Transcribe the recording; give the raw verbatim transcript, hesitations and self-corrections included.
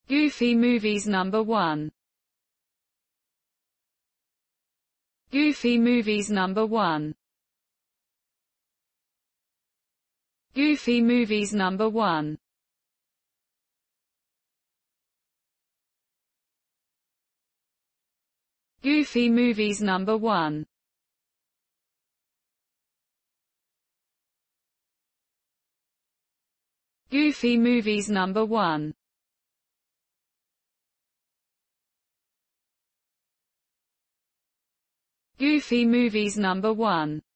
Goofy Movies number one. Goofy Movies number one. Goofy Movies number one. Goofy Movies number one. Goofy Movies number one. Goofy Movies number one.